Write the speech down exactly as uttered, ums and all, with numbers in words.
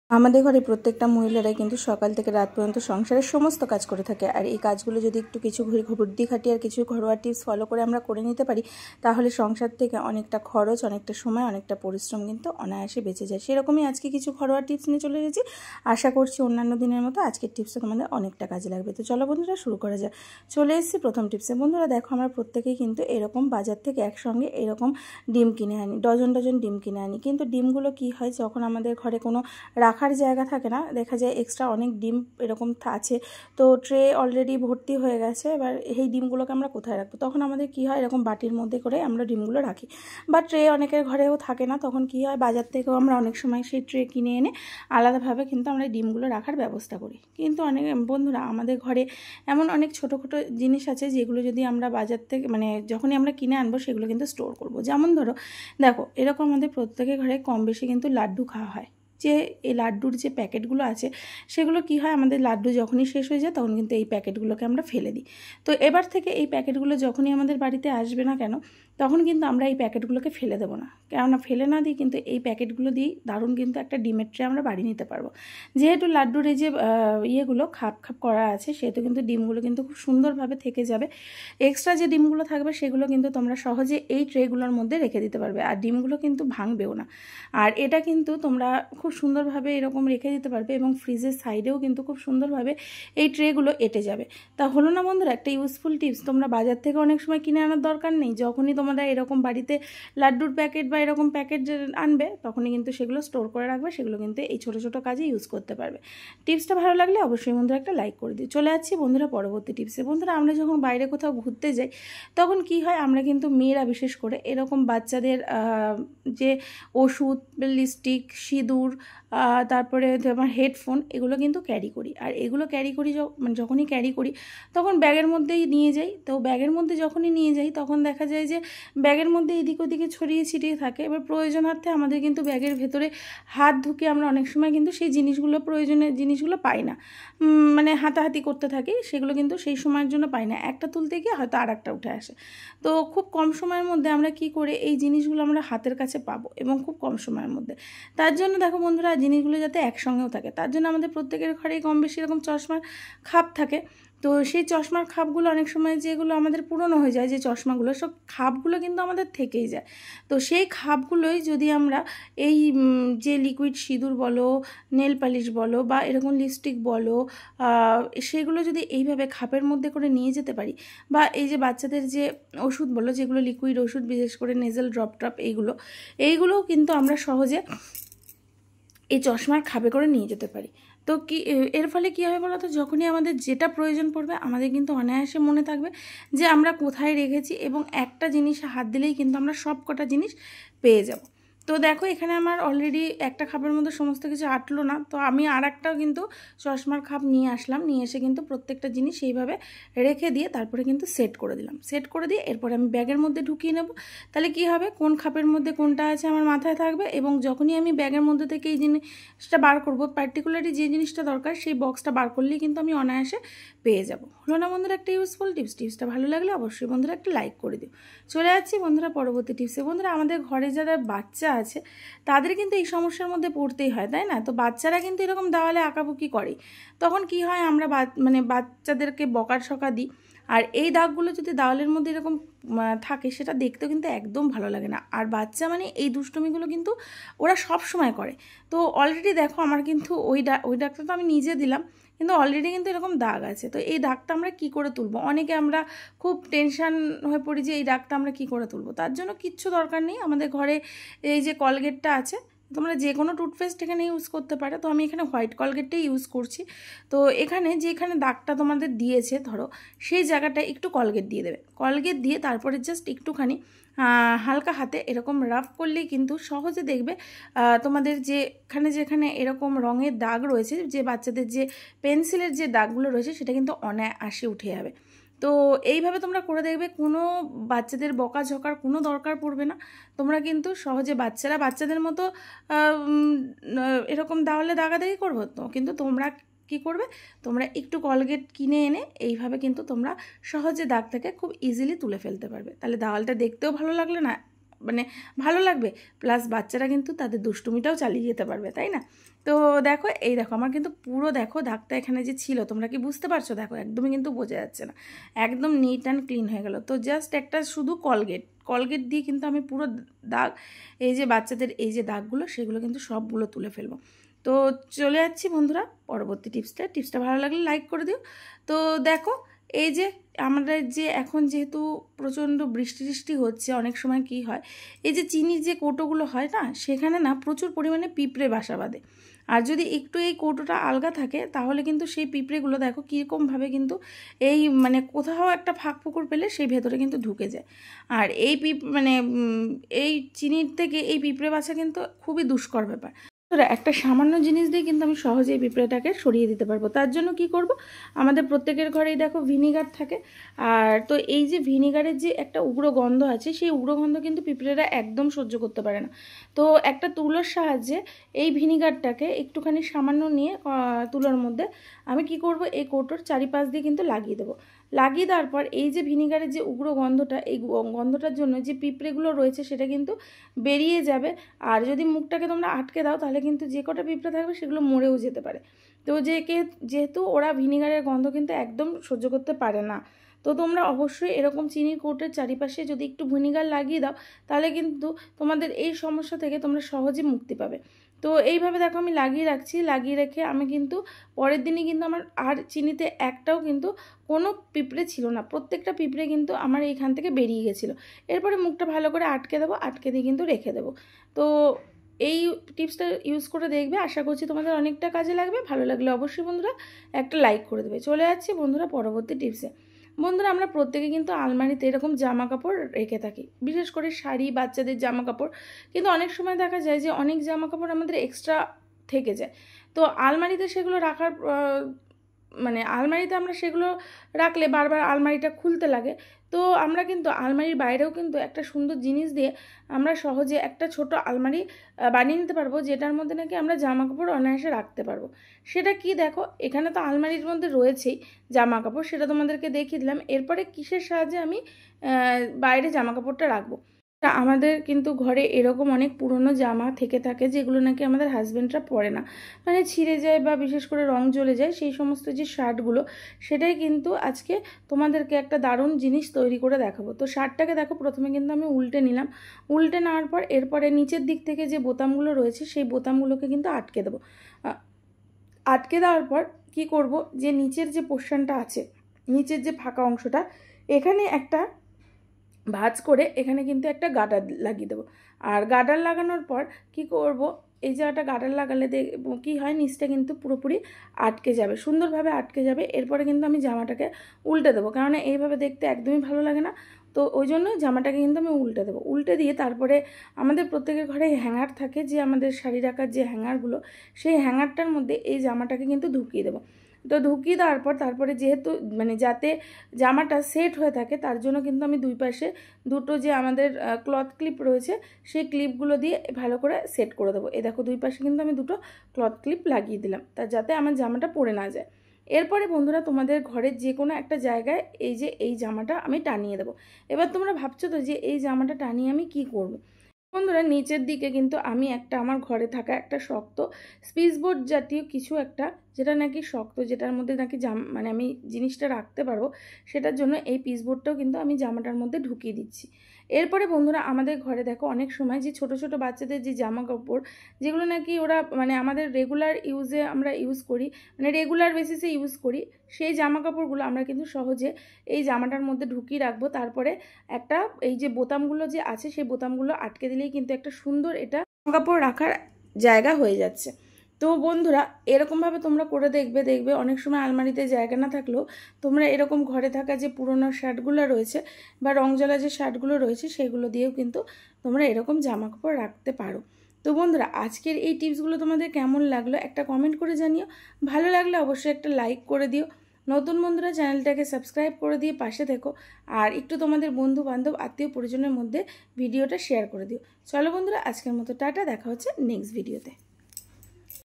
আমাদের ঘরে প্রত্যেকটা মহিলারাই কিন্তু সকাল থেকে রাত পর্যন্ত সংসারের সমস্ত কাজ করে থাকে। আর এই কাজগুলো যদি একটু কিছু বুদ্ধি খাটিয়ে আর কিছু ঘরোয়া টিপস ফলো করে আমরা করে নিতে পারি, তাহলে সংসার থেকে অনেকটা খরচ, অনেকটা সময়, অনেকটা পরিশ্রম কিন্তু অনায়াসে বেঁচে যায়। সেরকমই আজকে কিছু ঘরোয়া টিপস নিয়ে চলে এসেছি। আশা করছি অন্যান্য দিনের মতো আজকের টিপসটা তোমাদের অনেকটা কাজে লাগবে। তো চলো বন্ধুরা, শুরু করা যায়। চলে এসেছি প্রথম টিপসে। বন্ধুরা দেখো, আমরা প্রত্যেকেই কিন্তু এরকম বাজার থেকে একসঙ্গে এরকম ডিম কিনে আনি, ডজন ডজন ডিম কিনে আনি। কিন্তু ডিমগুলো কি হয়, যখন আমাদের ঘরে কোনো রাখার জায়গা থাকে না, দেখা যায় এক্সট্রা অনেক ডিম এরকম আছে, তো ট্রে অলরেডি ভর্তি হয়ে গেছে। এবার এই ডিমগুলোকে আমরা কোথায় রাখবো? তখন আমাদের কি হয়, এরকম বাটির মধ্যে করে আমরা ডিমগুলো রাখি। বা ট্রে অনেকের ঘরেও থাকে না, তখন কি হয়, বাজার থেকেও আমরা অনেক সময় সেই ট্রে কিনে এনে আলাদাভাবে কিন্তু আমরা ডিমগুলো রাখার ব্যবস্থা করি। কিন্তু অনেক বন্ধুরা, আমাদের ঘরে এমন অনেক ছোটো ছোটো জিনিস আছে যেগুলো যদি আমরা বাজার থেকে মানে যখনই আমরা কিনে আনবো সেগুলো কিন্তু স্টোর করব। যেমন ধরো, দেখো এরকম আমাদের প্রত্যেকের ঘরে কম বেশি কিন্তু লাড্ডু খাওয়া হয়। যে এই লাড্ডুর যে প্যাকেটগুলো আছে, সেগুলো কি হয়, আমাদের লাড্ডু যখনই শেষ হয়ে যায় তখন কিন্তু এই প্যাকেটগুলোকে আমরা ফেলে দিই। তো এবার থেকে এই প্যাকেটগুলো যখনই আমাদের বাড়িতে আসবে না কেন, তখন কিন্তু আমরা এই প্যাকেটগুলোকে ফেলে দেবো না। কেননা ফেলে না দিই কিন্তু এই প্যাকেটগুলো দিয়েই দারুণ কিন্তু একটা ডিমের ট্রে আমরা বাড়ি নিতে পারবো। যেহেতু লাড্ডুর এই যে ইয়েগুলো খাপ খাপ করা আছে, সেহেতু কিন্তু ডিমগুলো কিন্তু খুব সুন্দরভাবে থেকে যাবে। এক্সট্রা যে ডিমগুলো থাকবে সেগুলো কিন্তু তোমরা সহজে এই ট্রেগুলোর মধ্যে রেখে দিতে পারবে, আর ডিমগুলো কিন্তু ভাঙবেও না। আর এটা কিন্তু তোমরা খুব সুন্দরভাবে এরকম রেখে দিতে পারবে, এবং ফ্রিজের সাইডেও কিন্তু খুব সুন্দরভাবে এই ট্রেগুলো এঁটে যাবে। তা হলো না বন্ধুরা একটা ইউজফুল টিপস। তোমরা বাজার থেকে অনেক সময় কিনে আনার দরকার নেই, যখনই তোমরা এরকম বাড়িতে লাড্ডুর প্যাকেট বা এরকম প্যাকেট যে আনবে, তখনই কিন্তু সেগুলো স্টোর করে রাখবে। সেগুলো কিন্তু এই ছোটো ছোটো কাজে ইউজ করতে পারবে। টিপসটা ভালো লাগলে অবশ্যই বন্ধুরা একটা লাইক করে দিই। চলে যাচ্ছি বন্ধুরা পরবর্তী টিপসে। বন্ধুরা, আমরা যখন বাইরে কোথাও ঘুরতে যাই, তখন কি হয়, আমরা কিন্তু মেয়েরা বিশেষ করে এরকম বাচ্চাদের যে ওষুধ, লিপস্টিক, সিঁদুর, তারপরে আমার হেডফোন, এগুলো কিন্তু ক্যারি করি। আর এগুলো ক্যারি করি মানে যখনই ক্যারি করি তখন ব্যাগের মধ্যেই নিয়ে যাই। তো ব্যাগের মধ্যে যখনই নিয়ে যাই তখন দেখা যায় যে ব্যাগের মধ্যে এদিক ওদিকে ছড়িয়ে ছিটিয়ে থাকে। এবার প্রয়োজনার্থে আমাদের কিন্তু ব্যাগের ভেতরে হাত ঢুকে আমরা অনেক সময় কিন্তু সেই জিনিসগুলো, প্রয়োজনীয় জিনিসগুলো পাই না, মানে হাতাহাতি করতে থাকি, সেগুলো কিন্তু সেই সময়ের জন্য পাই না। একটা তুলতে গিয়ে হয়তো আর একটা উঠে আসে। তো খুব কম সময়ের মধ্যে আমরা কি করে এই জিনিসগুলো আমরা হাতের কাছে পাবো, এবং খুব কম সময়ের মধ্যে। তার জন্য দেখো বন্ধুরা, জিনিসগুলো যাতে একসঙ্গেও থাকে, তার জন্য আমাদের প্রত্যেকের ঘরেই কম বেশি এরকম চশমার খাপ থাকে। তো সেই চশমার খাপগুলো অনেক সময় যেগুলো আমাদের পুরনো হয়ে যায়, যে চশমাগুলো, সব খাপগুলো কিন্তু আমাদের থেকেই যায়। তো সেই খাপগুলোই যদি আমরা এই যে লিকুইড সিঁদুর বলো, নেল পালিশ বলো, বা এরকম লিপস্টিক বলো, সেগুলো যদি এইভাবে খাপের মধ্যে করে নিয়ে যেতে পারি, বা এই যে বাচ্চাদের যে ওষুধ বলো, যেগুলো লিকুইড ওষুধ, বিশেষ করে নেজেল ড্রপ ট্রপ, এইগুলো এইগুলোও কিন্তু আমরা সহজে এই চশমার খাপে করে নিয়ে যেতে পারি। তো কি এর ফলে কী হবে বলো তো, যখনই আমাদের যেটা প্রয়োজন পড়বে, আমাদের কিন্তু অনায়াসে মনে থাকবে যে আমরা কোথায় রেখেছি, এবং একটা জিনিসে হাত দিলেই কিন্তু আমরা সব কটা জিনিস পেয়ে যাব। তো দেখো, এখানে আমার অলরেডি একটা খাপের মধ্যে সমস্ত কিছু আটলো না, তো আমি আর একটাও কিন্তু চশমার খাপ নিয়ে আসলাম। নিয়ে এসে কিন্তু প্রত্যেকটা জিনিস সেইভাবে রেখে দিয়ে তারপরে কিন্তু সেট করে দিলাম। সেট করে দিয়ে এরপরে আমি ব্যাগের মধ্যে ঢুকিয়ে নেব। তাহলে কি হবে, কোন খাপের মধ্যে কোনটা আছে আমার মাথায় থাকবে, এবং যখনই আমি ব্যাগের মধ্যে থেকে এই জিনিসটা বার করব, পার্টিকুলারলি যে জিনিসটা দরকার সেই বক্সটা বার করলেই কিন্তু আমি অনায়াসে পেয়ে যাব। হলো না বন্ধুরা একটা ইউজফুল টিপস? টিপসটা ভালো লাগলে অবশ্যই বন্ধুরা একটা লাইক করে দিও। চলে যাচ্ছি বন্ধুরা পরবর্তী টিপসে। বন্ধুরা, আমাদের ঘরে যারা বাচ্চা আছে তাদের কিন্তু এই সমস্যার মধ্যে পড়তেই হয়, তাই না? তো বাচ্চারা কিন্তু এরকম দেওয়ালে আঁকাবুকি করে, তখন কি হয়, আমরা মানে বাচ্চাদেরকে বকা সকা দিই। আর এই দাগগুলো যদি দেওয়ালের মধ্যে এরকম থাকে, সেটা দেখতেও কিন্তু একদম ভালো লাগে না। আর বাচ্চা মানে এই দুষ্টুমিগুলো কিন্তু ওরা সব সময় করে। তো অলরেডি দেখো, আমার কিন্তু ওই ডা ওই দাগটা তো আমি নিজে দিলাম, কিন্তু অলরেডি কিন্তু এরকম দাগ আছে। তো এই দাগটা আমরা কি করে তুলবো? অনেকে আমরা খুব টেনশান হয়ে পড়ি যে এই দাগটা আমরা কি করে তুলবো। তার জন্য কিচ্ছু দরকার নেই, আমাদের ঘরে এই যে কলগেটটা আছে, তোমরা যে কোনো টুথপেস্ট এখানে ইউজ করতে পারো। তো আমি এখানে হোয়াইট কলগেটটাই ইউজ করছি। তো এখানে যেখানে দাগটা তোমাদের দিয়েছে, ধরো সেই জায়গাটায় একটু কলগেট দিয়ে দেবে। কলগেট দিয়ে তারপরে জাস্ট একটুখানি হালকা হাতে এরকম রাফ করলেই কিন্তু সহজে দেখবে তোমাদের যেখানে যেখানে এরকম রঙের দাগ রয়েছে, যে বাচ্চাদের যে পেন্সিলের যে দাগগুলো রয়েছে, সেটা কিন্তু অনায়াসে উঠে যাবে। তো এইভাবে তোমরা করে দেখবে, কোনো বাচ্চাদের বকাঝকার কোনো দরকার পড়বে না। তোমরা কিন্তু সহজে, বাচ্চারা বাচ্চাদের মতো এরকম দেওয়ালে দাগাদাগি করবো তো, কিন্তু তোমরা কি করবে, তোমরা একটু কলগেট কিনে এনে এইভাবে কিন্তু তোমরা সহজে দাগ থেকে খুব ইজিলি তুলে ফেলতে পারবে। তাহলে দেওয়ালটা দেখতেও ভালো লাগলো না, মানে ভালো লাগবে, প্লাস বাচ্চারা কিন্তু তাদের দুষ্টুমিটাও চালিয়ে যেতে পারবে, তাই না? তো দেখো, এই দেখো আমার কিন্তু পুরো দেখো দাগটা এখানে যে ছিল, তোমরা কি বুঝতে পারছো? দেখো একদমই কিন্তু বোঝা যাচ্ছে না, একদম নিট অ্যান্ড ক্লিন হয়ে গেল। তো জাস্ট একটা শুধু কলগেট কলগেট দিয়ে কিন্তু আমি পুরো দাগ, এই যে বাচ্চাদের এই যে দাগগুলো, সেগুলো কিন্তু সবগুলো তুলে ফেলবো। তো চলে যাচ্ছি বন্ধুরা পরবর্তী টিপসটা। টিপসটা ভালো লাগলে লাইক করে দিও। তো দেখো, এই যে আমাদের যে এখন যেহেতু প্রচণ্ড বৃষ্টি বৃষ্টি হচ্ছে, অনেক সময় কি হয়, এই যে চিনির যে কৌটোগুলো হয় না, সেখানে না প্রচুর পরিমাণে পিঁপড়ে বাসা বাঁধে। আর যদি একটু এই কৌটোটা আলগা থাকে, তাহলে কিন্তু সেই পিঁপড়েগুলো দেখো কীরকমভাবে কিন্তু এই মানে কোথাও একটা ফাঁক ফুকর পেলে সেই ভেতরে কিন্তু ঢুকে যায়। আর এই পিঁপ মানে এই চিনির থেকে এই পিঁপড়ে বাছা কিন্তু খুবই দুষ্কর ব্যাপার। একটা সামান্য জিনিস দিয়ে কিন্তু আমি সহজেই পিঁপড়েটাকে সরিয়ে দিতে পারবো। তার জন্য কি করব, আমাদের প্রত্যেকের ঘরেই দেখো ভিনিগার থাকে। আর তো এই যে ভিনিগারের যে একটা উগ্র গন্ধ আছে, সেই উগ্র গন্ধ কিন্তু পিঁপড়েরা একদম সহ্য করতে পারে না। তো একটা তুলোর সাহায্যে এই ভিনিগারটাকে একটুখানি সামান্য নিয়ে তুলোর মধ্যে আমি কি করব, এই কৌটোর চারিপাশ দিয়ে কিন্তু লাগিয়ে দেবো। লাগিয়ে দেওয়ার পর এই যে ভিনিগারের যে উগ্র গন্ধটা, এই গন্ধটার জন্য যে পিঁপড়েগুলো রয়েছে সেটা কিন্তু বেরিয়ে যাবে। আর যদি মুখটাকে তোমরা আটকে দাও, তাহলে কিন্তু যে কটা পিঁপড়ে থাকবে সেগুলো মরেও যেতে পারে। তো যে কে যেহেতু ওরা ভিনিগারের গন্ধ কিন্তু একদম সহ্য করতে পারে না, তো তোমরা অবশ্যই এরকম চিনির কৌটোর চারিপাশে যদি একটু ভিনিগার লাগিয়ে দাও, তাহলে কিন্তু তোমাদের এই সমস্যা থেকে তোমরা সহজে মুক্তি পাবে। তো এইভাবে দেখো আমি লাগিয়ে রাখছি। লাগিয়ে রেখে আমি কিন্তু পরের দিনই কিন্তু আমার আর চিনিতে একটাও কিন্তু কোনো পিঁপড়ে ছিল না, প্রত্যেকটা পিঁপড়ে কিন্তু আমার এইখান থেকে বেরিয়ে গেছিলো। এরপরে মুখটা ভালো করে আটকে দেবো, আটকে দিয়ে কিন্তু রেখে দেবো। তো এই টিপসটা ইউজ করে দেখবে, আশা করছি তোমাদের অনেকটা কাজে লাগবে। ভালো লাগলে অবশ্যই বন্ধুরা একটা লাইক করে দেবে। চলে যাচ্ছি বন্ধুরা পরবর্তী টিপসে। বন্ধুরা আমরা প্রত্যেকে কিন্তু আলমারিতে এরকম জামা কাপড় রেখে থাকি, বিশেষ করে শাড়ি, বাচ্চাদের জামা কাপড়। কিন্তু অনেক সময় দেখা যায় যে অনেক জামা কাপড় আমাদের এক্সট্রা থেকে যায়। তো আলমারিতে সেগুলো রাখার মানে আলমারিতে আমরা সেগুলো রাখলে বারবার আলমারিটা খুলতে লাগে। তো আমরা কিন্তু আলমারির বাইরেও কিন্তু একটা সুন্দর জিনিস দিয়ে আমরা সহজে একটা ছোট আলমারি বানিয়ে নিতে পারবো, যেটার মধ্যে নাকি আমরা জামা কাপড় অনায়াসে রাখতে পারবো। সেটা কি দেখো, এখানে তো আলমারির মধ্যে রয়েছেই জামা কাপড়, সেটা তোমাদেরকে দেখিয়ে দিলাম। এরপরে কিসের সাহায্যে আমি বাইরে জামা কাপড়টা রাখবো। আমাদের কিন্তু ঘরে এরকম অনেক পুরনো জামা থেকে থাকে, যেগুলো নাকি আমাদের হাজব্যান্ডরা পরে না, মানে ছিঁড়ে যায় বা বিশেষ করে রং জ্বলে যায়, সেই সমস্ত যে শার্টগুলো, সেটাই কিন্তু আজকে তোমাদেরকে একটা দারুণ জিনিস তৈরি করে দেখাবো। তো শার্টটাকে দেখো প্রথমে কিন্তু আমি উল্টে নিলাম। উল্টে নেওয়ার পর এরপরে নিচের দিক থেকে যে বোতামগুলো রয়েছে, সেই বোতামগুলোকে কিন্তু আটকে দেবো। আটকে দেওয়ার পর কি করব, যে নিচের যে পোর্শনটা আছে, নিচের যে ফাঁকা অংশটা, এখানে একটা ভাঁজ করে এখানে কিন্তু একটা গার্ডার লাগিয়ে দেবো। আর গার্ডার লাগানোর পর কি করব, এই জায়গাটা গার্ডার লাগালে দেখব কি হয়, নিচটা কিন্তু পুরোপুরি আটকে যাবে, সুন্দরভাবে আটকে যাবে। এরপরে কিন্তু আমি জামাটাকে উল্টে দেবো, কারণ এইভাবে দেখতে একদমই ভালো লাগে না। তো ওই জন্য জামাটাকে কিন্তু আমি উল্টে দেবো। উল্টে দিয়ে তারপরে আমাদের প্রত্যেকের ঘরে হ্যাঙ্গার থাকে, যে আমাদের শাড়ি রাখার যে হ্যাঙ্গারগুলো, সেই হ্যাঙ্গারটার মধ্যে এই জামাটাকে কিন্তু ঢুকিয়ে দেবো। তো ঢুকিয়ে দেওয়ার পর তারপরে যেহেতু মানে যাতে জামাটা সেট হয়ে থাকে, তার জন্য কিন্তু আমি দুই পাশে দুটো যে আমাদের ক্লথ ক্লিপ রয়েছে, সেই ক্লিপগুলো দিয়ে ভালো করে সেট করে দেবো। এই দেখো দুই পাশে কিন্তু আমি দুটো ক্লথ ক্লিপ লাগিয়ে দিলাম, তা যাতে আমার জামাটা পরে না যায়। এরপরে বন্ধুরা তোমাদের ঘরের যে কোনো একটা জায়গায় এই যে এই জামাটা আমি টানিয়ে দেবো। এবার তোমরা ভাবছো তো যে এই জামাটা টানিয়ে আমি কি করব। বন্ধুরা নিচের দিকে কিন্তু আমি একটা আমার ঘরে থাকা একটা শক্ত স্পিচবোর্ড জাতীয় কিছু একটা, যেটা নাকি শক্ত, যেটার মধ্যে নাকি জাম মানে আমি জিনিসটা রাখতে পারবো, সেটার জন্য এই পিসবোর্ডটাও কিন্তু আমি জামাটার মধ্যে ঢুকিয়ে দিচ্ছি। এরপরে বন্ধুরা আমাদের ঘরে দেখো অনেক সময় যে ছোট ছোট বাচ্চাদের যে জামা কাপড়, যেগুলো নাকি ওরা মানে আমাদের রেগুলার ইউজে আমরা ইউজ করি, মানে রেগুলার বেসিসে ইউজ করি, সেই জামা কাপড়গুলো আমরা কিন্তু সহজে এই জামাটার মধ্যে ঢুকিয়ে রাখবো। তারপরে একটা এই যে বোতামগুলো যে আছে, সেই বোতামগুলো আটকে দিলেই কিন্তু একটা সুন্দর এটা জামা কাপড় রাখার জায়গা হয়ে যাচ্ছে। তো বন্ধুরা এরকমভাবে তোমরা করে দেখবে, দেখবে অনেক সময় আলমারিতে জায়গা না থাকলেও তোমরা এরকম ঘরে থাকা যে পুরোনো শার্টগুলো রয়েছে বা রংজ্বালা যে শার্টগুলো রয়েছে, সেগুলো দিয়েও কিন্তু তোমরা এরকম জামা কাপড় রাখতে পারো। তো বন্ধুরা আজকের এই টিপসগুলো তোমাদের কেমন লাগলো একটা কমেন্ট করে জানিও। ভালো লাগলে অবশ্যই একটা লাইক করে দিও। নতুন বন্ধুরা চ্যানেলটাকে সাবস্ক্রাইব করে দিয়ে পাশে থেকো, আর একটু তোমাদের বন্ধু বান্ধব আত্মীয় পরিজনের মধ্যে ভিডিওটা শেয়ার করে দিও। চলো বন্ধুরা আজকের মতো টাটা, দেখা হচ্ছে নেক্সট ভিডিওতে।